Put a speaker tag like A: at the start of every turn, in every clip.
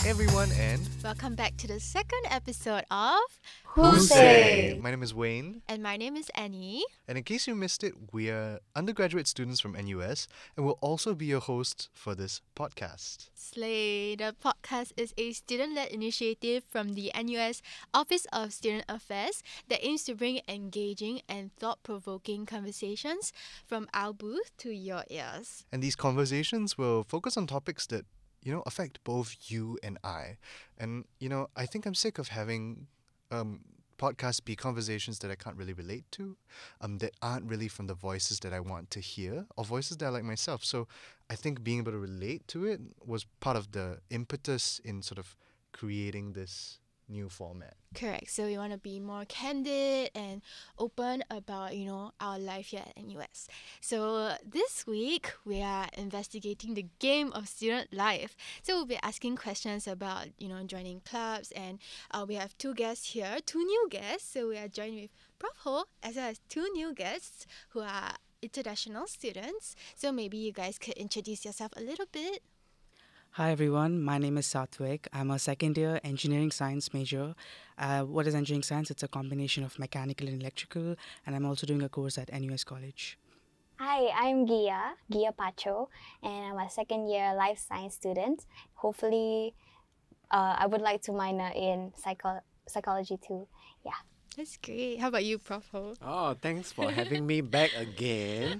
A: Hey everyone, and
B: Welcome back to the second episode of
A: WHOSAY! My name is Wayne,
B: And my name is Annie.
A: and in case you missed it, we are undergraduate students from NUS, and we'll also be your hosts for this podcast.
B: Slay. The podcast is a student-led initiative from the NUS Office of Student Affairs that aims to bring engaging and thought-provoking conversations from our booth to your ears.
A: And these conversations will focus on topics that, affect both you and I. And, I think I'm sick of having podcasts be conversations that I can't really relate to, that aren't really from the voices that I want to hear, or voices that I like myself. So I think being able to relate to it was part of the impetus in sort of creating this new format.
B: Correct. So we want to be more candid and open about, our life here at NUS. So this week we are investigating the game of student life. So we'll be asking questions about, joining clubs, and we have two guests here, two new guests. So we are joined with Prof Ho as well as two new guests who are international students. So maybe you guys could introduce yourself a little bit.
C: Hi everyone, my name is Saatvik. I'm a second year engineering science major. What is engineering science? It's a combination of mechanical and electrical, and I'm also doing a course at NUS College.
D: Hi, I'm Gia Pacho, and I'm a second year life science student. Hopefully, I would like to minor in psychology too. Yeah.
B: That's great. How about you, Prof Ho?
E: Oh, thanks for having me back again.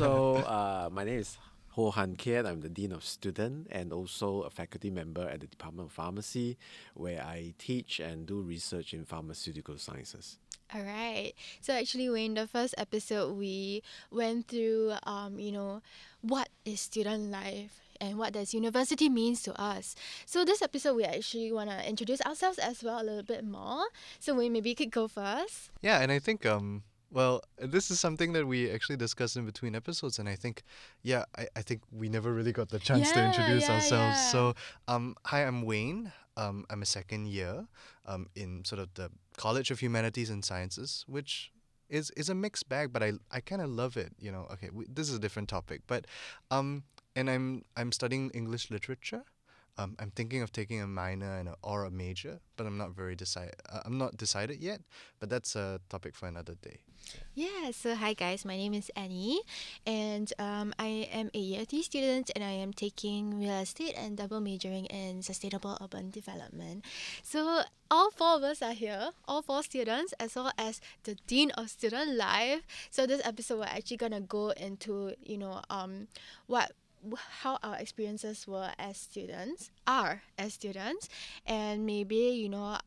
E: So, my name is Ho Han Kiat. I'm the Dean of Student and also a faculty member at the Department of Pharmacy, where I teach and do research in pharmaceutical sciences.
B: All right. So actually, in the first episode, we went through, what is student life and what does university means to us. So this episode, we actually want to introduce ourselves as well a little bit more. So Wayne, maybe you could go first.
A: Yeah, and I think well, this is something that we actually discussed in between episodes, and I think, I think we never really got the chance to introduce ourselves.
B: Yeah.
A: So, hi, I'm Wayne. I'm a second year in sort of the College of Humanities and Sciences, which is a mixed bag, but I kind of love it. Okay, this is a different topic, but and I'm studying English literature. I'm thinking of taking a minor or a major, but I'm not decided yet. But that's a topic for another day.
B: Yeah, so hi guys, my name is Annie, and I am a year 3 student, and I am taking real estate and double majoring in sustainable urban development. So all four of us are here, all four students, as well as the Dean of Student Life. So this episode we're actually gonna go into, how our experiences are as students, and maybe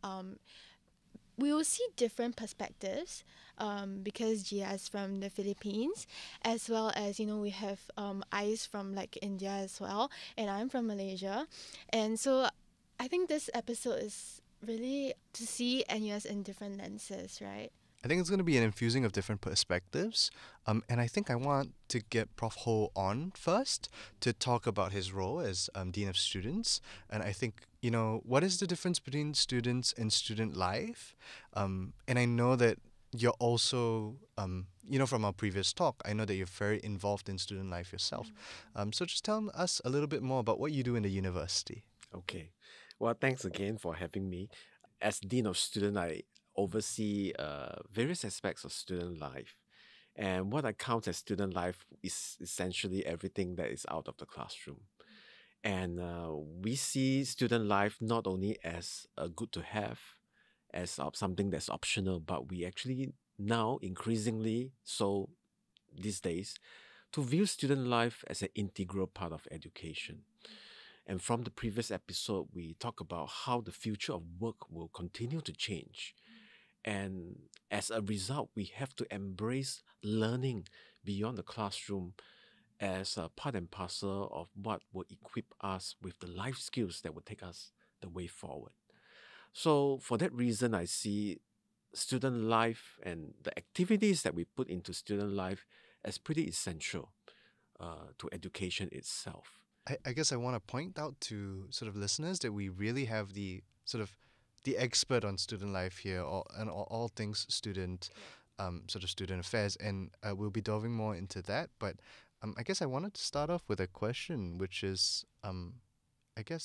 B: we will see different perspectives because Gia is from the Philippines, as well as we have eyes from like India as well, and I'm from Malaysia. And so I think this episode is really to see NUS in different lenses, right?
A: I think it's going to be an infusing of different perspectives. And I think I want to get Prof Ho on first to talk about his role as Dean of Students. And I think, what is the difference between students and student life? And I know that you're also, from our previous talk, I know that you're very involved in student life yourself. So just tell us a little bit more about what you do in the university.
E: Okay. Well, thanks again for having me. As Dean of Student, I oversee various aspects of student life. And what I count as student life is essentially everything that is out of the classroom. And we see student life not only as a good to have, as something that's optional, but we actually now increasingly so these days to view student life as an integral part of education. And from the previous episode, we talk about how the future of work will continue to change. And as a result, we have to embrace learning beyond the classroom as a part and parcel of what will equip us with the life skills that will take us the way forward. So for that reason, I see student life and the activities that we put into student life as pretty essential to education itself.
A: I guess I want to point out to sort of listeners that we really have the sort of the expert on student life here, and all things student, sort of student affairs, and we'll be delving more into that. But I guess I wanted to start off with a question, which is, I guess,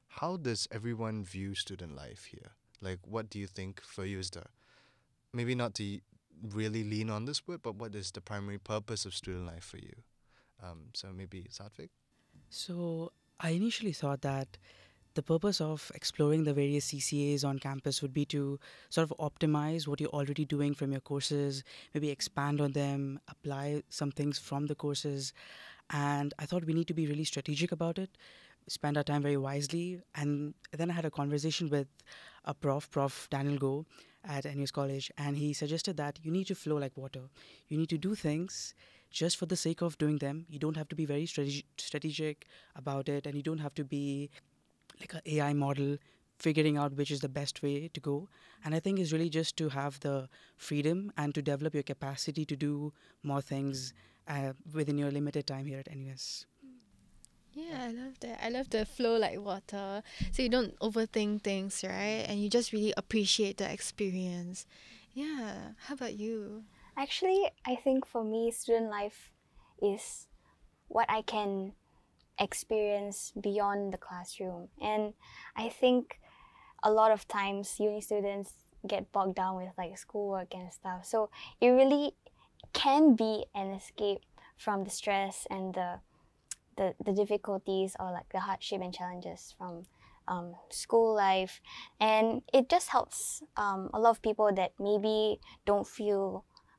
A: how does everyone view student life here? Like, what do you think for you is the, maybe not to really lean on this word, but what is the primary purpose of student life for you? So maybe Saatvik?
C: So I initially thought that the purpose of exploring the various CCAs on campus would be to sort of optimize what you're already doing from your courses, maybe expand on them, apply some things from the courses. And I thought we need to be really strategic about it, spend our time very wisely. And then I had a conversation with a Prof. Daniel Go at NUS College, and he suggested that you need to flow like water. You need to do things just for the sake of doing them. You don't have to be very strategic about it, and you don't have to be like an AI model figuring out which is the best way to go. And I think it's really just to have the freedom and to develop your capacity to do more things within your limited time here at NUS.
B: Yeah, I love that. I love the flow like water. So you don't overthink things, right? And you just really appreciate the experience. Yeah. How about you?
D: Actually, I think for me, student life is what I can experience beyond the classroom. And I think a lot of times uni students get bogged down with like schoolwork and stuff. So it really can be an escape from the stress and the difficulties or like the hardship and challenges from school life. And it just helps a lot of people that maybe don't feel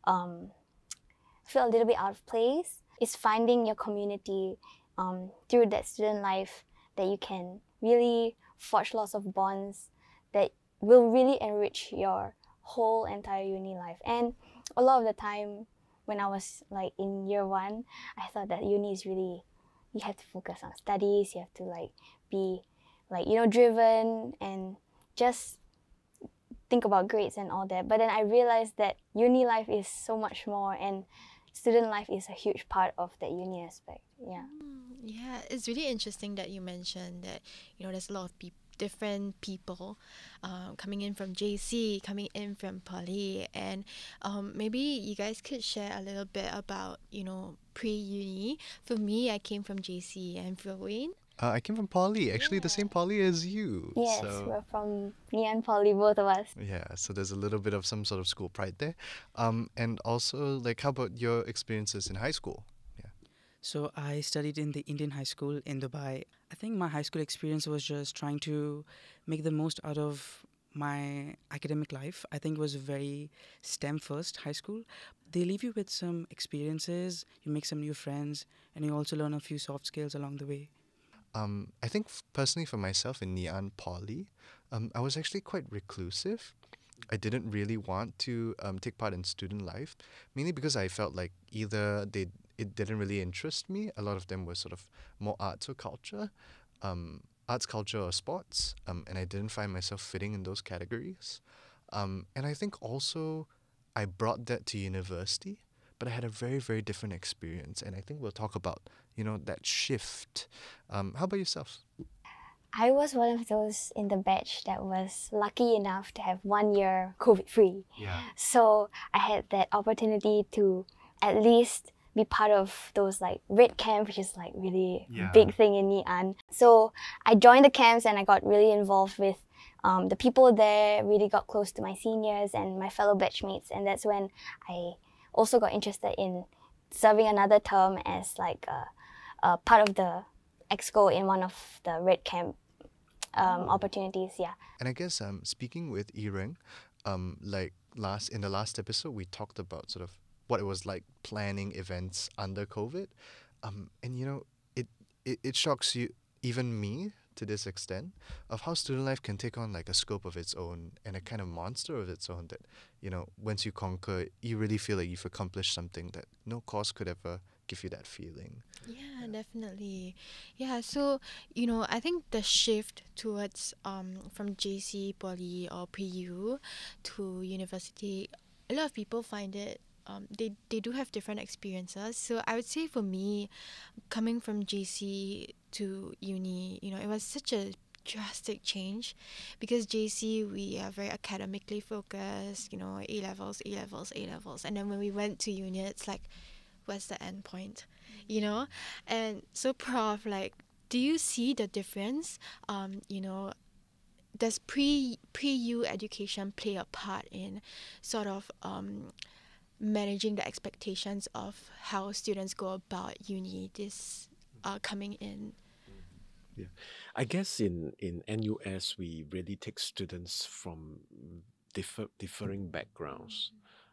D: a little bit out of place. It's finding your community through that student life that you can really forge lots of bonds that will really enrich your whole entire uni life. And a lot of the time when I was like in year one, I thought that uni is really, you have to focus on studies, you have to like be like, driven and just think about grades and all that. But then I realized that uni life is so much more, and student life is a huge part of that uni aspect. Yeah.
B: Yeah, it's really interesting that you mentioned that, there's a lot of different people coming in from JC, coming in from Poly, and maybe you guys could share a little bit about, pre-uni. For me, I came from JC, and for Wayne?
A: I came from Poly, actually the same Poly as you.
D: Yes,
A: So,
D: we're from Ngee Poly, both of us.
A: yeah, so there's a little bit of some sort of school pride there. And also, like, how about your experiences in high school? Yeah.
C: So I studied in the Indian high school in Dubai. I think my high school experience was just trying to make the most out of my academic life. I think it was very STEM first high school. They leave you with some experiences, you make some new friends, and you also learn a few soft skills along the way.
A: I think personally for myself in Ngee Poly, I was actually quite reclusive. I didn't really want to take part in student life, mainly because I felt like either it didn't really interest me. A lot of them were sort of more arts or culture, arts, culture, or sports, and I didn't find myself fitting in those categories. And I think also I brought that to university, but I had a very, very different experience, and I think we'll talk about, that shift. How about yourself?
D: I was one of those in the batch that was lucky enough to have 1 year COVID-free.
A: Yeah.
D: So I had that opportunity to at least be part of those like red camp, which is like really big thing in Ngee Ann. So I joined the camps and I got really involved with the people there, really got close to my seniors and my fellow batchmates. And that's when I also got interested in serving another term as like a part of the exco in one of the red camp opportunities. Yeah.
A: And I guess speaking with Ireng, like in the last episode, we talked about sort of what it was like planning events under COVID, and it shocks you, even me, to this extent, of how student life can take on like a scope of its own and a kind of monster of its own that, once you conquer, you really feel like you've accomplished something that no course could ever give you that feeling.
B: Yeah, definitely. Yeah, so, I think the shift towards from JC, Poly, or pre-U to university, a lot of people find it, they do have different experiences. So I would say for me, coming from JC to uni, it was such a drastic change, because JC, we are very academically focused, A-levels, A-levels, A-levels. And then when we went to uni, it's like, what's the end point? And so prof, like, do you see the difference? You know, does pre-U education play a part in sort of managing the expectations of how students go about uni this coming in?
E: Yeah, I guess in NUS we really take students from differing backgrounds,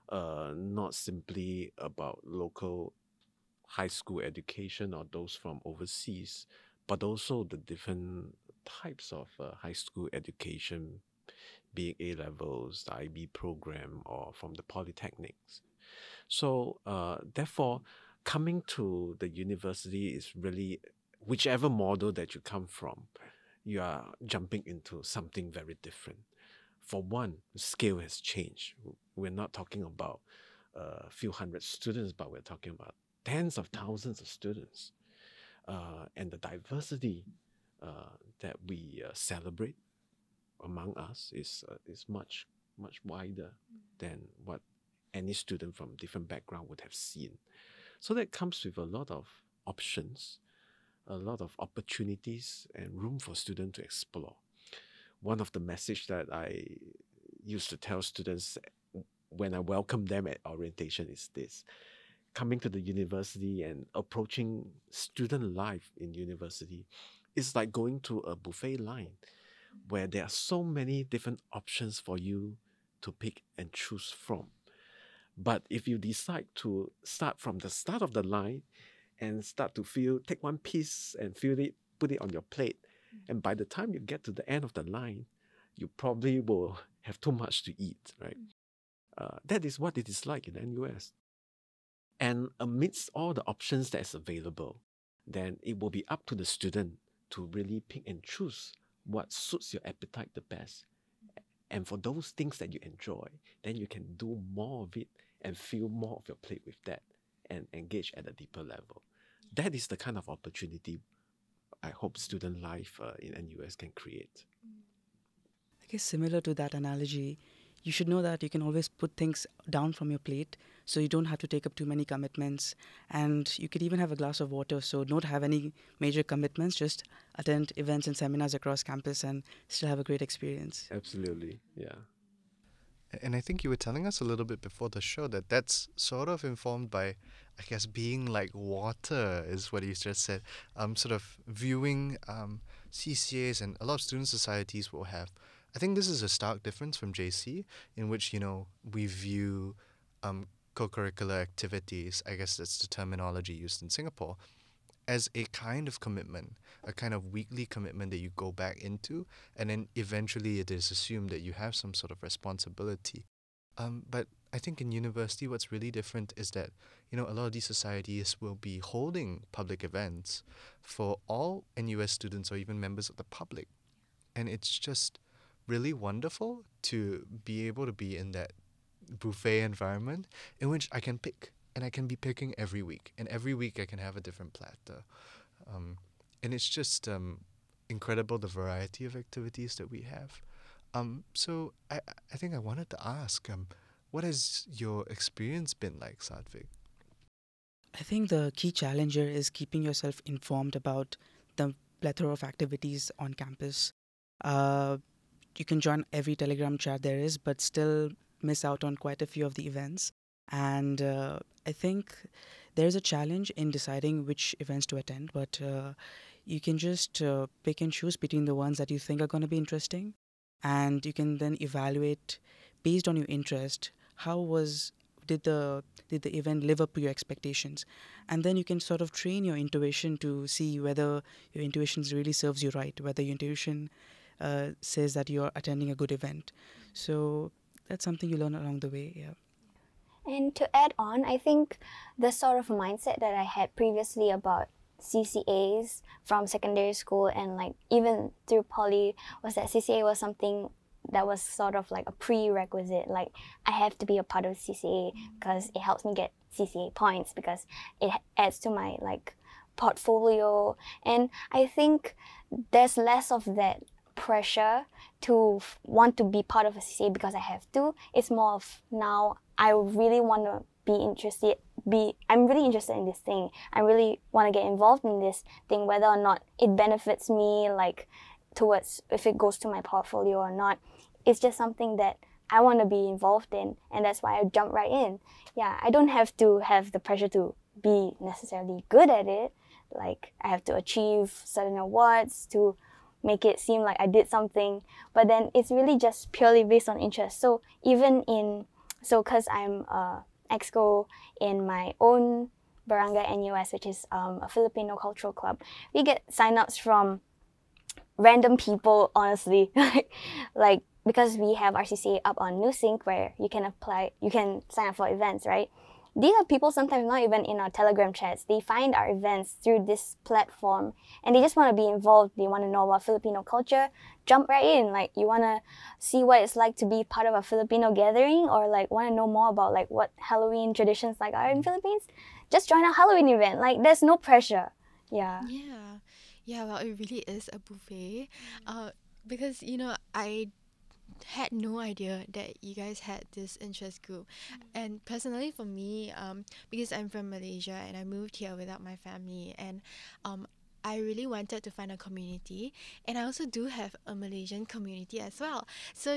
E: not simply about local high school education or those from overseas, but also the different types of high school education, being A levels, the IB program, or from the polytechnics. So, therefore, coming to the university is really whichever model that you come from, you are jumping into something very different. For one, scale has changed. We're not talking about a few hundred students, but we're talking about tens of thousands of students. And the diversity that we celebrate among us is much wider than what any student from different background would have seen. So that comes with a lot of options, a lot of opportunities and room for students to explore. One of the message that I used to tell students when I welcome them at orientation is this: coming to the university and approaching student life in university is like going to a buffet line where there are so many different options for you to pick and choose from. But if you decide to start from the start of the line and start to take one piece and put it on your plate, and by the time you get to the end of the line, you probably will have too much to eat, right? That is what it is like in NUS. And amidst all the options that is available, then it will be up to the student to really pick and choose what suits your appetite the best. And for those things that you enjoy, then you can do more of it and fill more of your plate with that and engage at a deeper level. That is the kind of opportunity I hope student life in NUS can create.
C: I guess similar to that analogy, you should know that you can always put things down from your plate so you don't have to take up too many commitments. And you could even have a glass of water, so don't have any major commitments, just attend events and seminars across campus and still have a great experience.
E: Absolutely, yeah.
A: And I think you were telling us a little bit before the show that that's sort of informed by, I guess, being like water is what you just said. Sort of viewing CCAs and a lot of student societies will have. I think this is a stark difference from JC, in which, you know, we view co-curricular activities, I guess that's the terminology used in Singapore, as a kind of commitment, a kind of weekly commitment that you go back into, and then eventually it is assumed that you have some sort of responsibility. But I think in university, what's really different is that, you know, a lot of these societies will be holding public events for all NUS students or even members of the public. And it's just really wonderful to be able to be in that buffet environment in which I can pick. And I can be picking every week. And every week I can have a different platter. And it's just incredible the variety of activities that we have. So I think I wanted to ask, what has your experience been like, Saatvik?
C: I think the key challenge here is keeping yourself informed about the plethora of activities on campus. You can join every Telegram chat there is, but still miss out on quite a few of the events. And I think there's a challenge in deciding which events to attend, but you can just pick and choose between the ones that you think are going to be interesting. And you can then evaluate based on your interest, did the event live up to your expectations? And then you can sort of train your intuition to see whether your intuition really serves you right, whether your intuition says that you're attending a good event. So that's something you learn along the way, yeah.
D: And to add on, I think the sort of mindset that I had previously about CCAs from secondary school and like even through poly was that CCA was something that was sort of like a prerequisite. Like I have to be a part of CCA because it helps me get CCA points, because it adds to my like portfolio. And I think there's less of that pressure to want to be part of a CCA because I have to. It's more of now I really want to I'm really interested in this thing. I really want to get involved in this thing, whether or not it benefits me, like towards if it goes to my portfolio or not. It's just something that I want to be involved in, and that's why I jump right in. Yeah, I don't have to have the pressure to be necessarily good at it. Like I have to achieve certain awards to make it seem like I did something, but then it's really just purely based on interest. So because I'm a exco in my own Barangay NUS, which is a Filipino cultural club, we get sign-ups from random people, honestly. Like because we have our CCA up on NewSync where you can sign up for events, right? These are people sometimes not even in our Telegram chats. They find our events through this platform and they just want to be involved. They want to know about Filipino culture. Jump right in. Like you want to see what it's like to be part of a Filipino gathering, or like want to know more about like what Halloween traditions like are in Philippines. Just join a Halloween event. Like there's no pressure. Yeah.
B: Yeah, well, it really is a buffet. Because, I had no idea that you guys had this interest group. And personally for me, because I'm from Malaysia and I moved here without my family, and I really wanted to find a community, and I also do have a Malaysian community as well. So,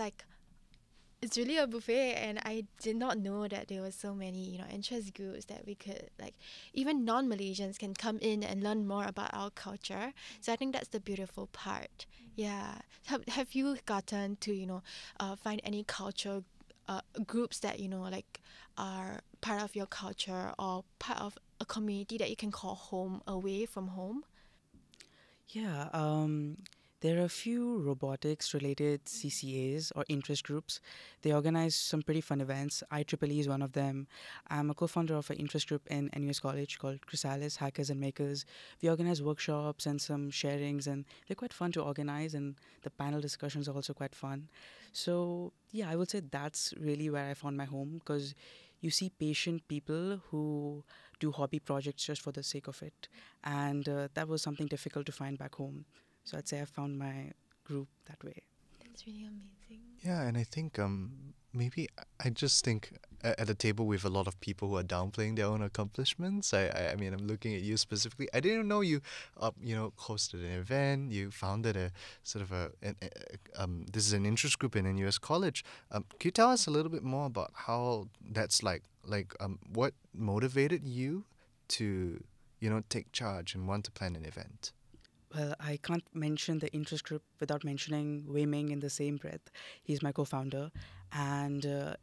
B: it's really a buffet, and I did not know that there were so many, interest groups that we could, like, even non-Malaysians can come in and learn more about our culture. So I think that's the beautiful part. Yeah. Have you gotten to, find any culture groups that, are part of your culture or part of a community that you can call home away from home?
C: Yeah, there are a few robotics related CCAs or interest groups. They organize some pretty fun events. IEEE is one of them. I'm a co-founder of an interest group in NUS College called Chrysalis Hackers and Makers. We organize workshops and some sharings, and they're quite fun to organize, and the panel discussions are also quite fun. So yeah, I would say that's really where I found my home, because you see patient people who do hobby projects just for the sake of it. And that was something difficult to find back home. So I'd say I found my group that way.
B: That's really amazing.
A: Yeah, and I think maybe I just think at the table with a lot of people who are downplaying their own accomplishments. I mean, I'm looking at you specifically. I didn't know you hosted an event. You founded a sort of this is an interest group in NUS College. Can you tell us a little bit more about how that's like what motivated you to take charge and want to plan an event?
C: Well, I can't mention the interest group without mentioning Wei Ming in the same breath. He's my co-founder, and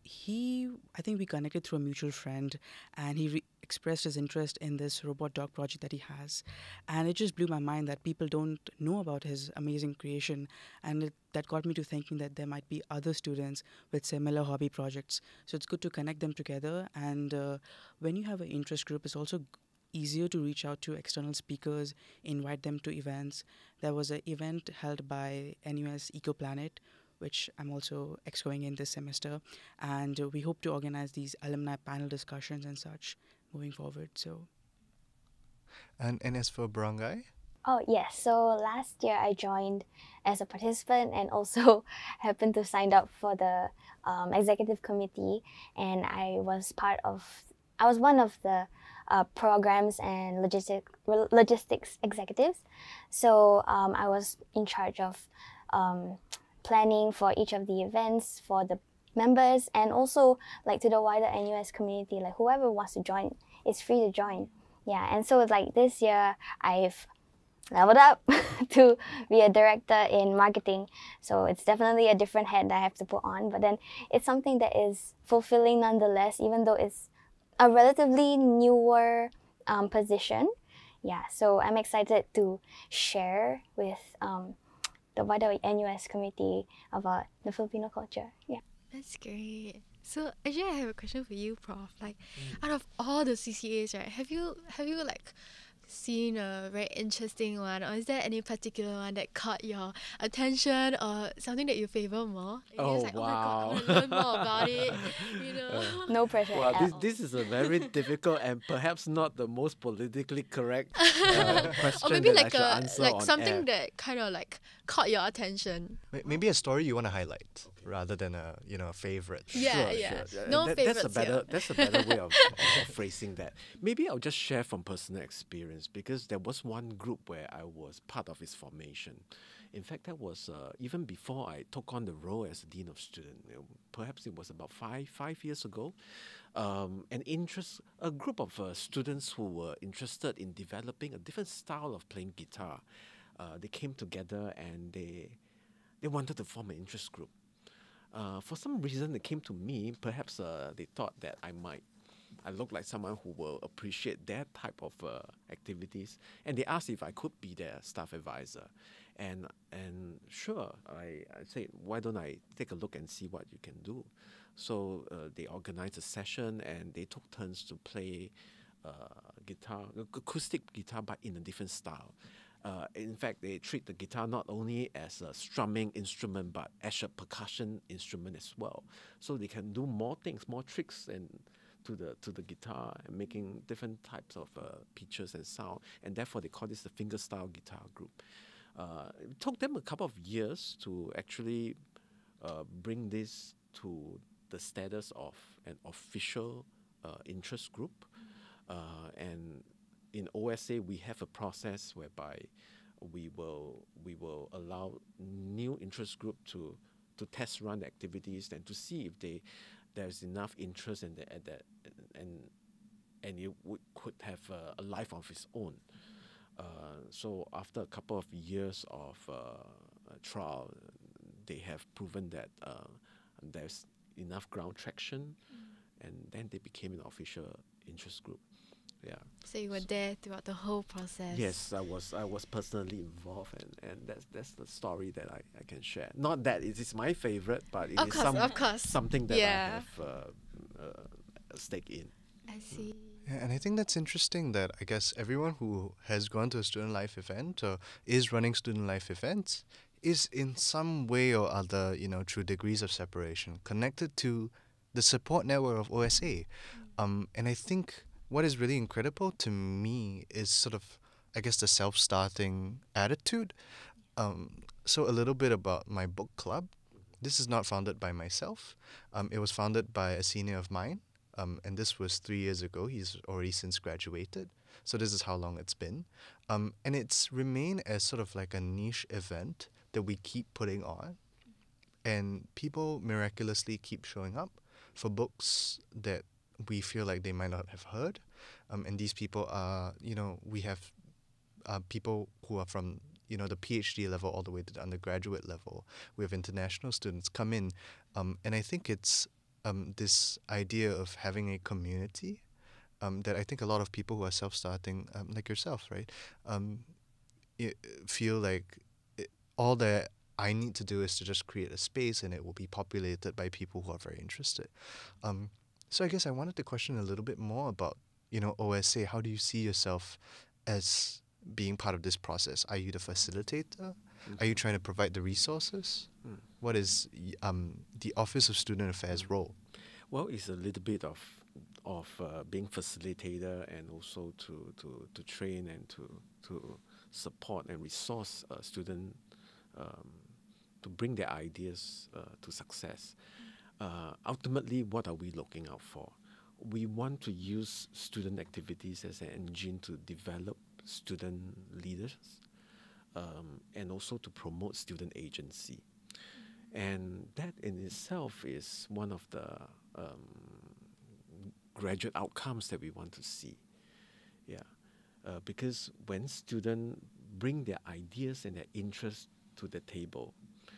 C: I think we connected through a mutual friend, and he expressed his interest in this robot dog project that he has. And it just blew my mind that people don't know about his amazing creation, and that got me to thinking that there might be other students with similar hobby projects. So it's good to connect them together, and when you have an interest group, it's also easier to reach out to external speakers, invite them to events. There was an event held by NUS EcoPlanet, which I'm also excoing in this semester, and we hope to organize these alumni panel discussions and such moving forward. So,
A: and as for Barangay?
D: Oh, yes. So last year I joined as a participant and also happened to sign up for the executive committee, and I was one of the programs and logistics executives. So I was in charge of planning for each of the events for the members, and also like to the wider NUS community, like whoever wants to join is free to join. Yeah, and so like this year I've leveled up to be a director in marketing. So it's definitely a different hat that I have to put on, but then it's something that is fulfilling nonetheless, even though it's a relatively newer position. Yeah, so I'm excited to share with the wider NUS community about the Filipino culture. Yeah.
B: That's great. So actually, I have a question for you, Prof. Like, out of all the CCAs, right, have you like seen a very interesting one, or is there any particular one that caught your attention, or something that you favor more? And you're just like,
E: wow.
B: Oh my god, I want to learn more about it.
D: No pressure.
E: Well,
D: at all.
E: this is a very difficult and perhaps not the most politically correct question
B: Or maybe
E: that
B: like
E: I should answer on
B: something
E: air.
B: that kind of like caught your attention.
A: Maybe a story you want to highlight. rather than a a favorite.
B: Yeah,
E: Sure,
B: yeah.
E: sure.
B: No
E: That's a
B: favorites
E: better
B: here.
E: that's a better way of phrasing that. Maybe I'll just share from personal experience because there was one group where I was part of its formation. In fact, that was even before I took on the role as dean of student. Perhaps it was about five years ago. A group of students who were interested in developing a different style of playing guitar. They came together and they wanted to form an interest group. For some reason, they came to me. Perhaps they thought that I look like someone who will appreciate their type of activities, and they asked if I could be their staff advisor. And sure, I said, why don't I take a look and see what you can do? So they organized a session, and they took turns to play guitar, acoustic guitar, but in a different style. In fact, they treat the guitar not only as a strumming instrument, but as a percussion instrument as well. So they can do more things, more tricks, and to the guitar, and making different types of pitches and sound. And therefore, they call this the fingerstyle guitar group. It took them a couple of years to actually bring this to the status of an official interest group. And in OSA, we have a process whereby we will allow new interest group to test run the activities and to see if there's enough interest and it could have a life of its own. So after a couple of years of trial, they have proven that there's enough ground traction, and then they became an official interest group. Yeah.
B: So you were there throughout the whole process.
E: Yes, I was personally involved, and that's the story that I can share. Not that it is my favorite, but it
B: Of
E: is
B: course.
E: something that
B: Yeah.
E: I have a stake in.
B: I see.
A: Yeah, and I think that's interesting that I guess everyone who has gone to a student life event or is running student life events is in some way or other, through degrees of separation, connected to the support network of OSA. And I think what is really incredible to me is sort of, I guess, the self-starting attitude. So a little bit about my book club. This is not founded by myself. It was founded by a senior of mine. And this was 3 years ago. He's already since graduated. So this is how long it's been. And it's remained as sort of like a niche event that we keep putting on. And people miraculously keep showing up for books that we feel like they might not have heard. And these people are, we have people who are from, the PhD level all the way to the undergraduate level. We have international students come in. And I think it's this idea of having a community that I think a lot of people who are self-starting, like yourself, right, feel like all that I need to do is to just create a space and it will be populated by people who are very interested. So I guess I wanted to question a little bit more about, OSA. How do you see yourself as being part of this process? Are you the facilitator? Are you trying to provide the resources? What is the Office of Student Affairs role?
E: Well, it's a little bit of being facilitator and also to train and to support and resource student to bring their ideas to success. Ultimately, what are we looking out for? We want to use student activities as an engine to develop student leaders and also to promote student agency. And that in itself is one of the graduate outcomes that we want to see. Yeah, because when students bring their ideas and their interests to the table,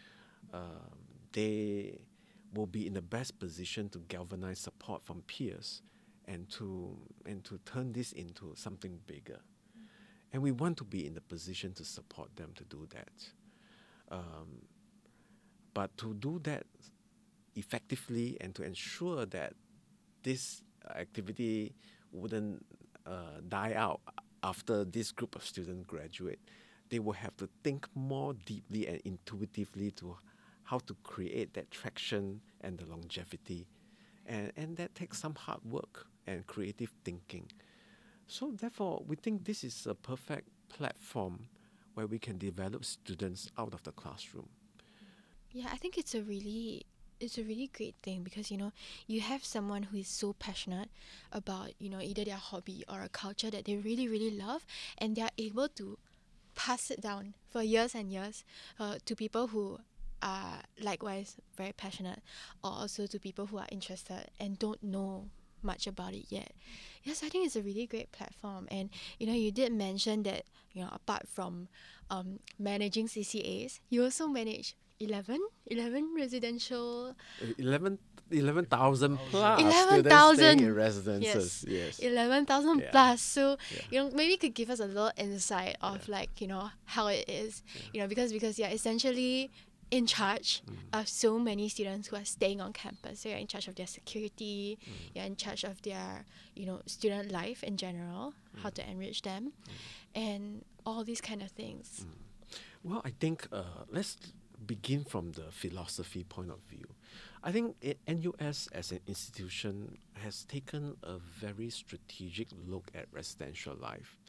E: they will be in the best position to galvanize support from peers and to turn this into something bigger. And we want to be in the position to support them to do that. But to do that effectively and to ensure that this activity wouldn't die out after this group of students graduate, they will have to think more deeply and intuitively to how to create that traction and the longevity. And that takes some hard work and creative thinking. So therefore, we think this is a perfect platform where we can develop students out of the classroom.
B: Yeah, I think it's a really it's a really great thing because, you know, you have someone who is so passionate about, you know, either their hobby or a culture that they really, really love, and they're able to pass it down for years and years to people who are likewise very passionate, or also to people who are interested and don't know much about it yet. Yes, I think it's a really great platform. And you know, you did mention that, you know, apart from managing CCAs, you also manage 11 residential
E: 11,000 plus
B: 11,000
E: students staying in residences. Yes.
B: 11,000
E: Yeah.
B: plus. So
E: Yeah.
B: you know, maybe you could give us a little insight of like, you know, how it is, you know, because you're essentially in charge of so many students who are staying on campus. So you're in charge of their security, you're in charge of their, you know, student life in general, how to enrich them, and all these kind of things.
E: Well, I think let's begin from the philosophy point of view. I think NUS as an institution has taken a very strategic look at residential life.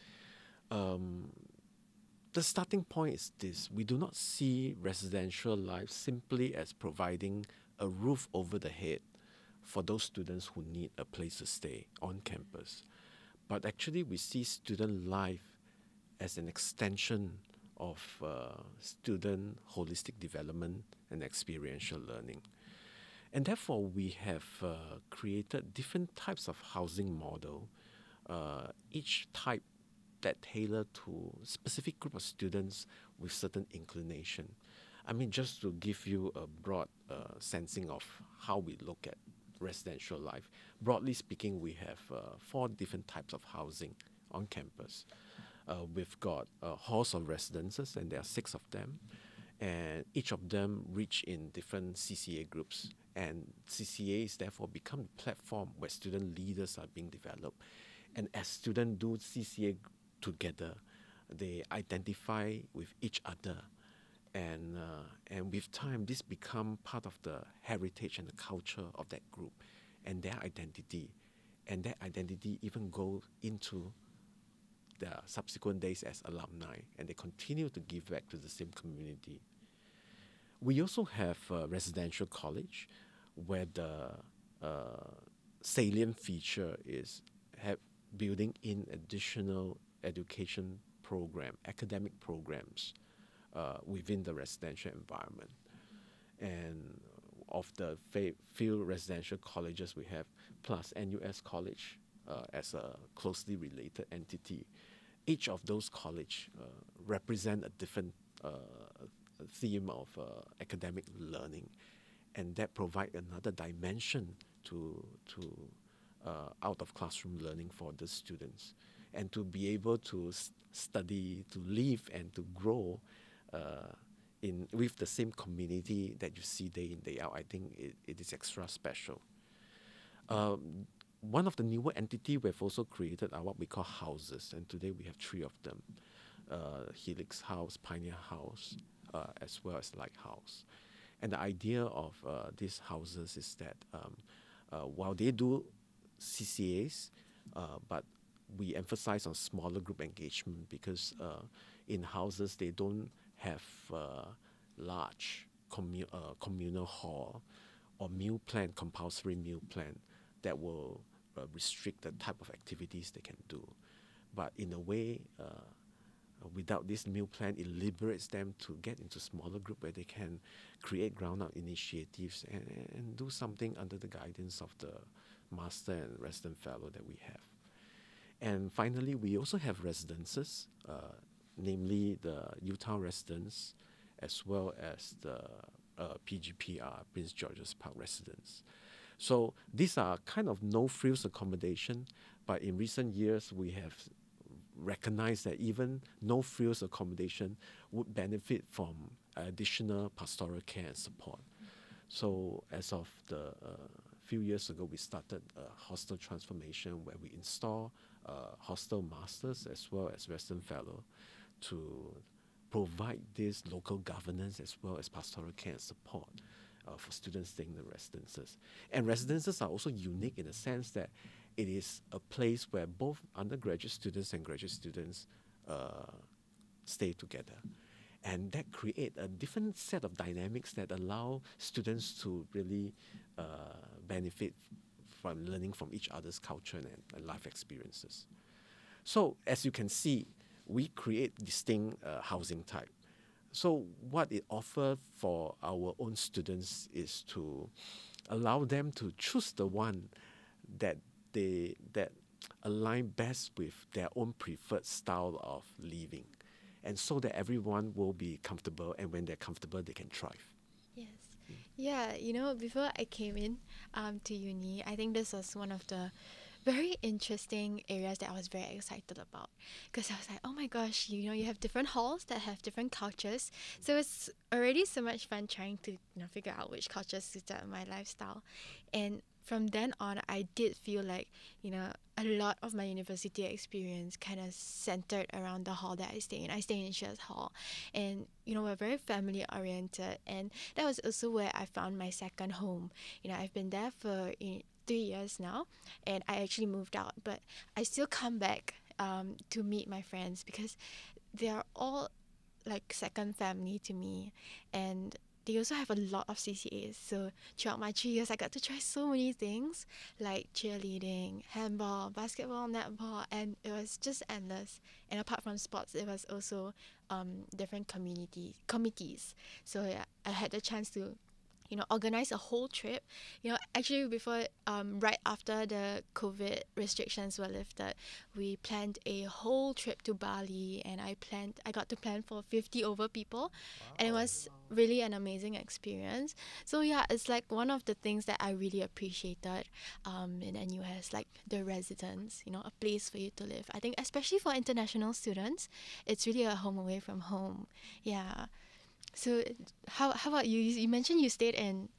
E: The starting point is this: we do not see residential life simply as providing a roof over the head for those students who need a place to stay on campus. But actually, we see student life as an extension of student holistic development and experiential learning. And therefore, we have created different types of housing model, each type that tailor to specific group of students with certain inclination. I mean, just to give you a broad sensing of how we look at residential life. Broadly speaking, we have 4 different types of housing on campus. We've got halls of residences, and there are 6 of them, and each of them reach in different CCA groups, and CCAs therefore become the platform where student leaders are being developed. And as students do CCA together, they identify with each other, and with time, this become part of the heritage and the culture of that group, and their identity, and that identity even goes into the subsequent days as alumni, and they continue to give back to the same community. We also have a residential college, where the salient feature is building in additional education program, academic programs within the residential environment. And of the few residential colleges we have, plus NUS College as a closely related entity, each of those colleges represent a different theme of academic learning, and that provide another dimension to out of classroom learning for the students, and to be able to study, to live, and to grow with the same community that you see day in, day out. I think it is extra special. One of the newer entity we've also created are what we call houses, and today we have 3 of them: Helix House, Pioneer House, as well as Lighthouse. And the idea of these houses is that while they do CCAs, but we emphasize on smaller group engagement, because in houses they don't have large communal hall or meal plan, compulsory meal plan that will restrict the type of activities they can do. But in a way, without this meal plan, it liberates them to get into smaller group where they can create ground-up initiatives and do something under the guidance of the master and resident fellow that we have. And finally, we also have residences, namely the Utah residence, as well as the PGPR, Prince George's Park residence. So these are kind of no-frills accommodation, but in recent years we have recognized that even no-frills accommodation would benefit from additional pastoral care and support. So as of the few years ago, we started a hostel transformation where we install hostel masters as well as resident fellow to provide this local governance as well as pastoral care and support for students staying in the residences. And residences are also unique in the sense that it is a place where both undergraduate students and graduate students stay together. And that create a different set of dynamics that allow students to really benefit from learning from each other's culture and life experiences. So as you can see, we create distinct housing type. So what it offers for our own students is to allow them to choose the one that align best with their own preferred style of living, and so that everyone will be comfortable, and when they're comfortable, they can thrive.
B: Yes. Yeah, before I came in to uni, I think this was one of the very interesting areas that I was very excited about, because I was like, oh my gosh, you have different halls that have different cultures. So it's already so much fun trying to figure out which culture suited my lifestyle. And from then on, I did feel like, a lot of my university experience kind of centered around the hall that I stay in. I stay in Shares Hall, and we're very family oriented, and that was also where I found my second home. I've been there for 3 years now, and I actually moved out, but I still come back to meet my friends, because they are all like second family to me, and they also have a lot of CCAs. So throughout my 3 years, I got to try so many things like cheerleading, handball, basketball, netball, and it was just endless. And apart from sports, it was also different committees. So yeah, I had the chance to organize a whole trip. Actually before, right after the COVID restrictions were lifted, we planned a whole trip to Bali, and I got to plan for 50 over people. And it was really an amazing experience. So yeah, it's like one of the things that I really appreciated in NUS, like the residence, a place for you to live. I think especially for international students, it's really a home away from home. Yeah. So how about you? You mentioned you stayed in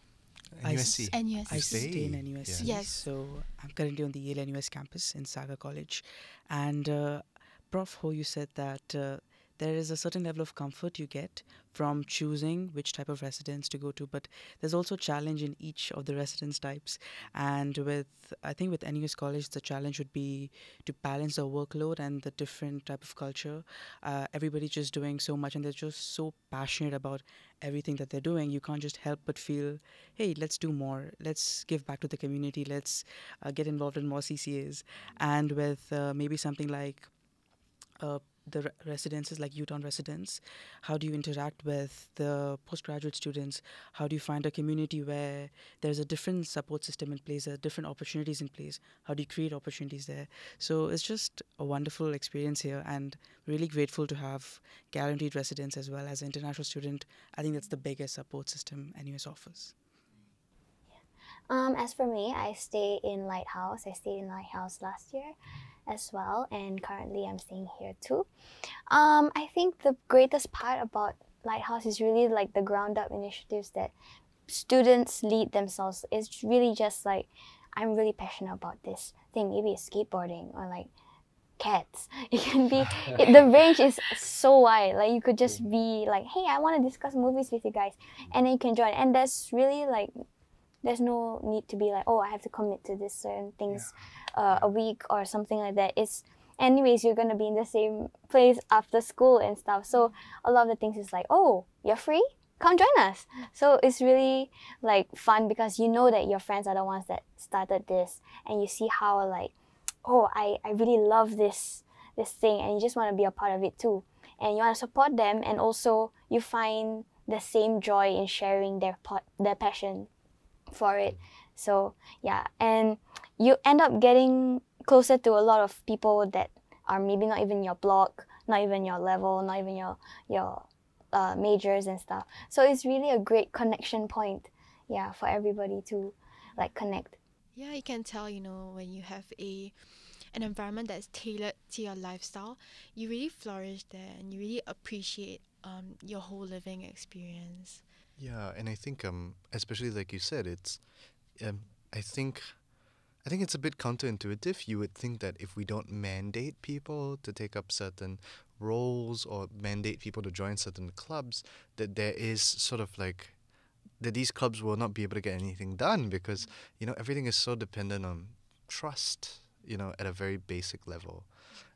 A: NUSC.
B: NUSC.
C: I stay in
A: Yeah.
C: NUSC.
B: Yes.
C: So I'm currently on the Yale NUS campus in Saga College. And Prof. Ho, you said that there is a certain level of comfort you get from choosing which type of residence to go to, but there's also challenge in each of the residence types. And I think with NUS College, the challenge would be to balance the workload and the different type of culture. Everybody's just doing so much, and they're just so passionate about everything that they're doing. You can't just help but feel, hey, let's do more. Let's give back to the community. Let's get involved in more CCAs. And with maybe something like the residences like UTOwn residents, how do you interact with the postgraduate students? How do you find a community where there's a different support system in place, there are different opportunities in place? How do you create opportunities there? So it's just a wonderful experience here, and really grateful to have guaranteed residence as well. As an international student, I think that's the biggest support system NUS offers.
D: As for me, I stay in Lighthouse. I stayed in Lighthouse last year as well, and currently I'm staying here too. I think the greatest part about Lighthouse is really like the ground up initiatives that students lead themselves. It's really just like, I'm really passionate about this thing. Maybe it's skateboarding or like cats. It can be, the range is so wide. Like you could just be like, hey, I want to discuss movies with you guys, and then you can join. And there's really like, there's no need to be like, oh, I have to commit to this certain things a week or something like that. It's anyways, you're gonna be in the same place after school and stuff. So a lot of the things is like, oh, you're free? Come join us. So it's really like fun, because you know that your friends are the ones that started this, and you see how like, oh, I really love this thing, and you just want to be a part of it too. And you want to support them, and also you find the same joy in sharing their passion for it. So yeah, and you end up getting closer to a lot of people that are maybe not even your block, not even your level, not even your majors and stuff. So it's really a great connection point, yeah, for everybody to like connect.
B: Yeah, you can tell, when you have an environment that's tailored to your lifestyle, you really flourish there, and you really appreciate your whole living experience.
A: Yeah, and I think especially like you said, it's I think it's a bit counterintuitive. You would think that if we don't mandate people to take up certain roles or mandate people to join certain clubs, that there is sort of like that these clubs will not be able to get anything done, because everything is so dependent on trust, at a very basic level.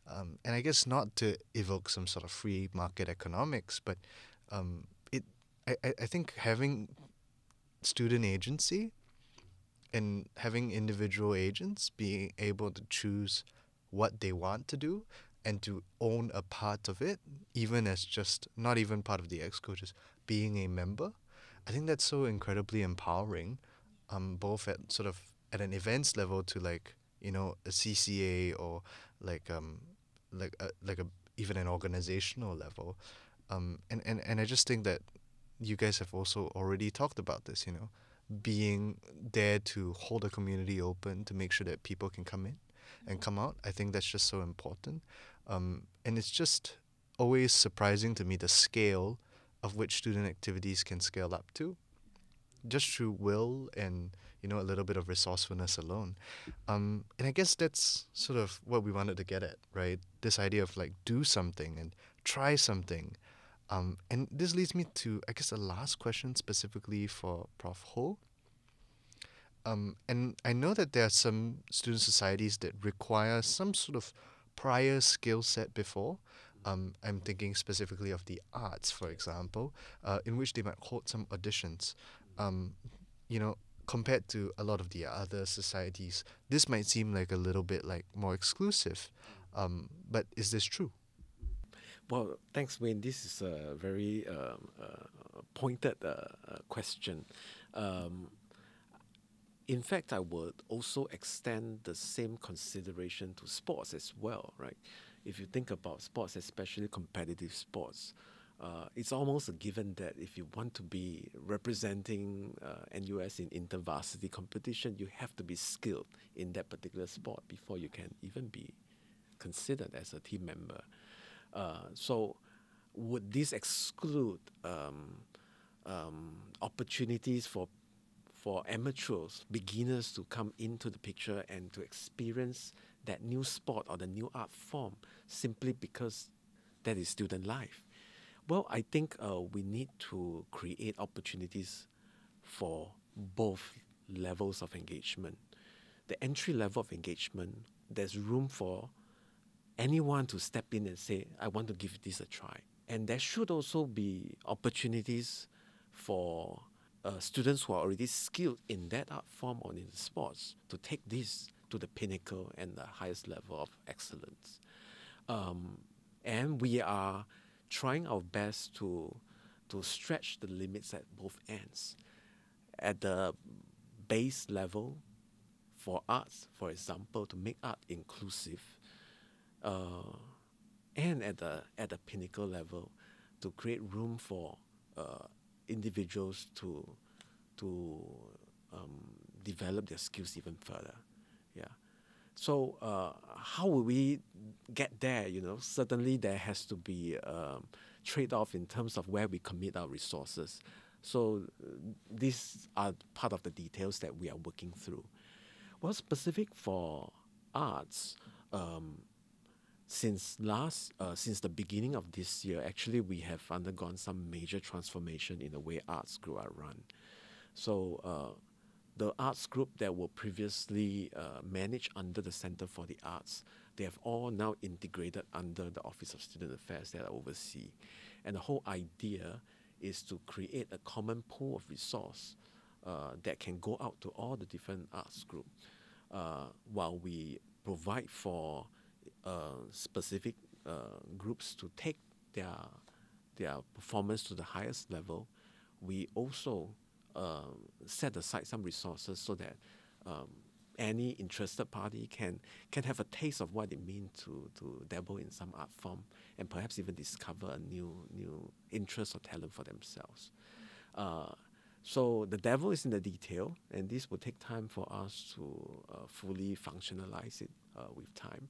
A: And I guess not to evoke some sort of free market economics, but it I think having student agency and having individual agents being able to choose what they want to do and to own a part of it, even as just not even part of the exco, just being a member, I think that's so incredibly empowering, both at sort of at an events level to like, you know, a CCA or like like a even an organizational level. And I just think that you guys have also already talked about this, you know, being there to hold a community open to make sure that people can come in and come out. I think that's just so important. And it's just always surprising to me the scale of which student activities can scale up to, just through will and, you know, a little bit of resourcefulness alone. And I guess that's sort of what we wanted to get at, right? This idea of like do something and try something. And this leads me to, I guess, the last question specifically for Prof. Ho. And I know that there are some student societies that require some sort of prior skill set before. I'm thinking specifically of the arts, for example, in which they might hold some auditions. You know, compared to a lot of the other societies, this might seem like a little bit like more exclusive. But is this true?
E: Well, thanks, Wayne. This is a very pointed question. In fact, I would also extend the same consideration to sports as well, right? If you think about sports, especially competitive sports, it's almost a given that if you want to be representing NUS in intervarsity competition, you have to be skilled in that particular sport before you can even be considered as a team member. So would this exclude opportunities for amateurs, beginners to come into the picture and to experience that new sport or the new art form simply because that is student life? Well, I think we need to create opportunities for both levels of engagement. The entry level of engagement, there's room for anyone to step in and say, I want to give this a try. And there should also be opportunities for students who are already skilled in that art form or in sports to take this to the pinnacle and the highest level of excellence. And we are trying our best to stretch the limits at both ends. At the base level, for arts, for example, to make art inclusive, and at the pinnacle level, to create room for individuals to develop their skills even further. Yeah. So how will we get there? You know, certainly there has to be trade-off in terms of where we commit our resources. So these are part of the details that we are working through. Well, specific for arts, since the beginning of this year, actually we have undergone some major transformation in the way arts group are run. So the arts group that were previously managed under the Center for the Arts, they have all now integrated under the Office of Student Affairs that I oversee. And the whole idea is to create a common pool of resource that can go out to all the different arts groups while we provide for specific groups to take their performance to the highest level. We also set aside some resources so that any interested party can have a taste of what it means to dabble in some art form and perhaps even discover a new interest or talent for themselves. So the devil is in the detail, and this will take time for us to fully functionalize it with time.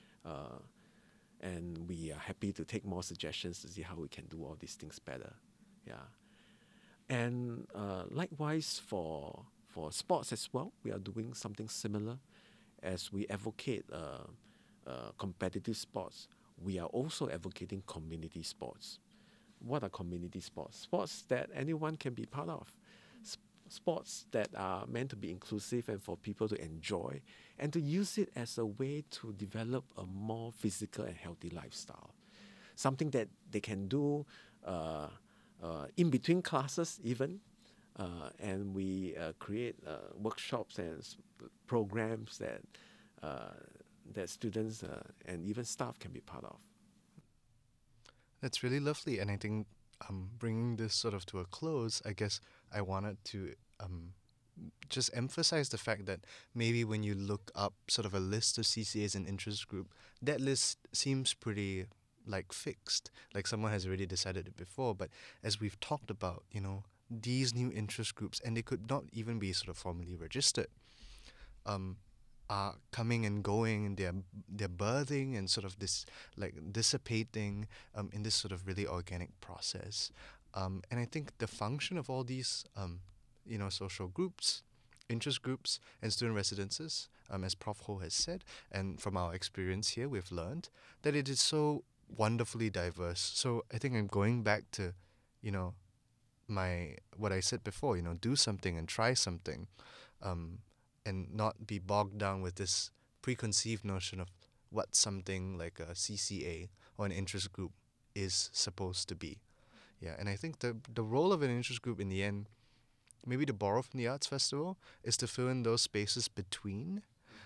E: And we are happy to take more suggestions to see how we can do all these things better. Yeah. And likewise for sports as well, we are doing something similar. As we advocate competitive sports, we are also advocating community sports. What are community sports? Sports that anyone can be part of. sports that are meant to be inclusive and for people to enjoy, and to use it as a way to develop a more physical and healthy lifestyle. Something that they can do in between classes even. And we create workshops and programs that students and even staff can be part of.
A: That's really lovely, and I think bringing this sort of to a close, I guess I wanted to just emphasize the fact that maybe when you look up sort of a list of CCAs and interest group, that list seems pretty like fixed, like someone has already decided it before. But as we've talked about, these new interest groups, and they could not even be sort of formally registered, are coming and going, and they're birthing and sort of this like dissipating in this sort of really organic process. And I think the function of all these social groups, interest groups, and student residences, as Prof Ho has said, and from our experience here, we've learned that it is so wonderfully diverse. So I think I'm going back to, what I said before, do something and try something, and not be bogged down with this preconceived notion of what something like a CCA or an interest group is supposed to be. Yeah, and I think the role of an interest group in the end, maybe to borrow from the Arts Festival, is to fill in those spaces between,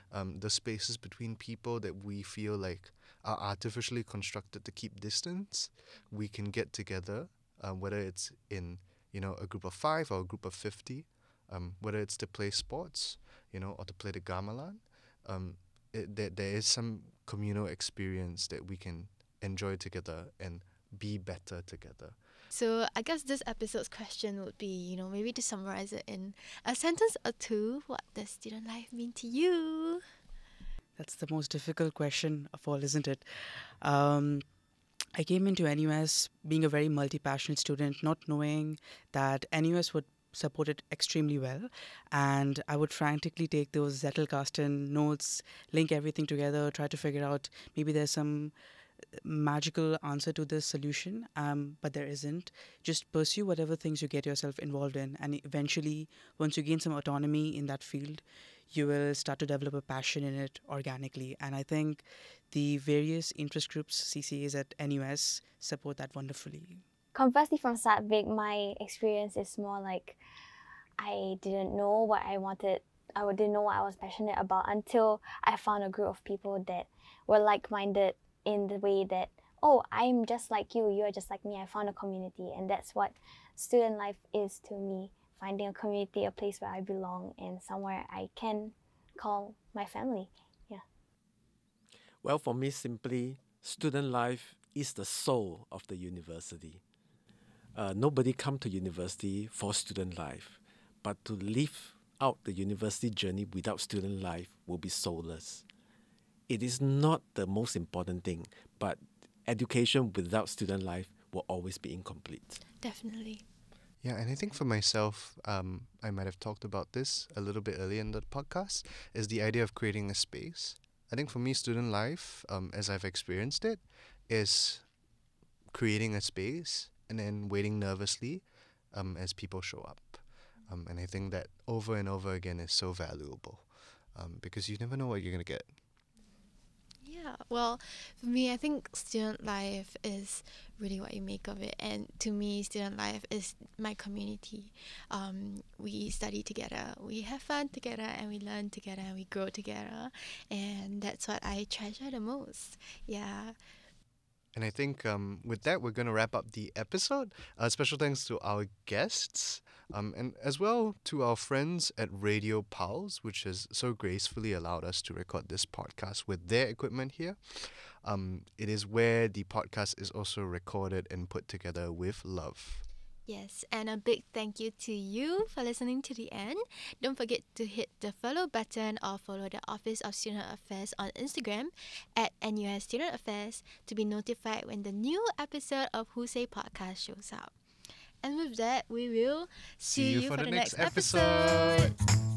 A: people that we feel like are artificially constructed to keep distance. We can get together, whether it's in a group of 5 or a group of 50, whether it's to play sports, or to play the gamelan. There is some communal experience that we can enjoy together and be better together.
B: So I guess this episode's question would be, maybe to summarize it in a sentence or two, what does student life mean to you?
C: That's the most difficult question of all, isn't it? I came into NUS being a very multi-passionate student, not knowing that NUS would support it extremely well. And I would frantically take those Zettelkasten notes, link everything together, try to figure out maybe there's some magical answer to this solution, but there isn't. Just pursue whatever things you get yourself involved in, and eventually, once you gain some autonomy in that field, you will start to develop a passion in it organically. And I think the various interest groups, CCAs at NUS, support that wonderfully.
D: Conversely, from Saatvik, my experience is more like I didn't know what I wanted. I didn't know what I was passionate about until I found a group of people that were like-minded in the way that, oh, I'm just like you, you're just like me. I found a community, and that's what student life is to me. Finding a community, a place where I belong, and somewhere I can call my family. Yeah.
E: Well, for me, simply, student life is the soul of the university. Nobody come to university for student life, but to live out the university journey without student life will be soulless. It is not the most important thing, but education without student life will always be incomplete.
B: Definitely.
A: Yeah, and I think for myself, I might have talked about this a little bit earlier in the podcast, is the idea of creating a space. I think for me, student life, as I've experienced it, is creating a space and then waiting nervously as people show up. And I think that over and over again is so valuable because you never know what you're going to get.
B: Yeah, well, for me, I think student life is really what you make of it. And to me, student life is my community. We study together, we have fun together, and we learn together, and we grow together. And that's what I treasure the most. Yeah.
A: And I think with that, we're going to wrap up the episode. Special thanks to our guests and as well to our friends at Radio Pulse, which has so gracefully allowed us to record this podcast with their equipment here. It is where the podcast is also recorded and put together with love.
B: Yes, and a big thank you to you for listening to the end. Don't forget to hit the follow button or follow the Office of Student Affairs on Instagram at NUS Student Affairs to be notified when the new episode of WHOSAY podcast shows up. And with that, we will see you for the next episode.